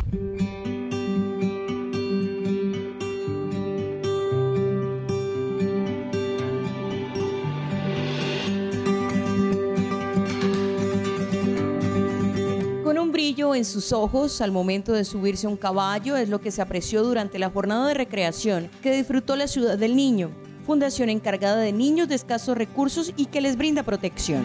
Con un brillo en sus ojos al momento de subirse a un caballo es lo que se apreció durante la jornada de recreación que disfrutó la Ciudad del Niño, fundación encargada de niños de escasos recursos y que les brinda protección.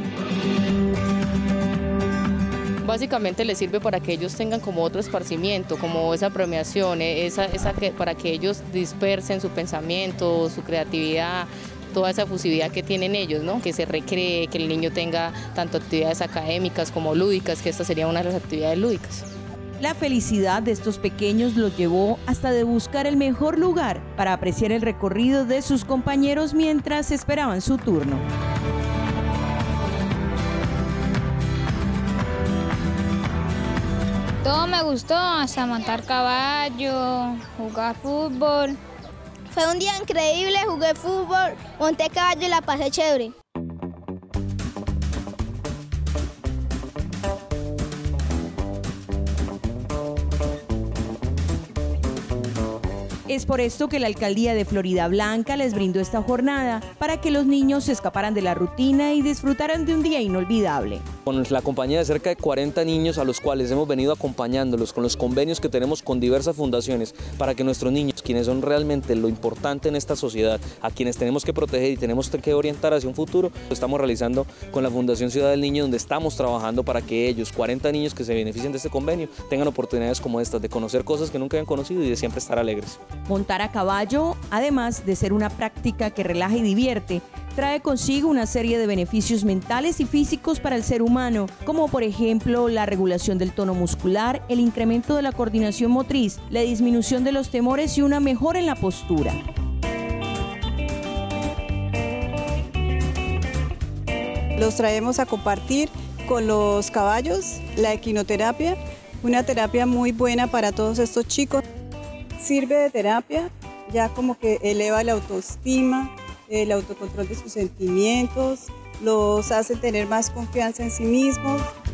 Básicamente les sirve para que ellos tengan como otro esparcimiento, como esa premiación, para que ellos dispersen su pensamiento, su creatividad, toda esa efusividad que tienen ellos, ¿no? Que se recree, que el niño tenga tanto actividades académicas como lúdicas, que esta sería una de las actividades lúdicas. La felicidad de estos pequeños los llevó hasta de buscar el mejor lugar para apreciar el recorrido de sus compañeros mientras esperaban su turno. Todo me gustó, hasta montar caballo, jugar fútbol. Fue un día increíble, jugué fútbol, monté caballo y la pasé chévere. Es por esto que la Alcaldía de Floridablanca les brindó esta jornada para que los niños se escaparan de la rutina y disfrutaran de un día inolvidable. Con la compañía de cerca de 40 niños a los cuales hemos venido acompañándolos con los convenios que tenemos con diversas fundaciones para que nuestros niños, quienes son realmente lo importante en esta sociedad, a quienes tenemos que proteger y tenemos que orientar hacia un futuro, lo estamos realizando con la Fundación Ciudad del Niño, donde estamos trabajando para que ellos, 40 niños que se beneficien de este convenio, tengan oportunidades como estas, de conocer cosas que nunca habían conocido y de siempre estar alegres. Montar a caballo, además de ser una práctica que relaja y divierte, trae consigo una serie de beneficios mentales y físicos para el ser humano, como por ejemplo la regulación del tono muscular, el incremento de la coordinación motriz, la disminución de los temores y una mejora en la postura. Los traemos a compartir con los caballos, la equinoterapia, una terapia muy buena para todos estos chicos. Sirve de terapia, ya como que eleva la autoestima, el autocontrol de sus sentimientos, los hace tener más confianza en sí mismos.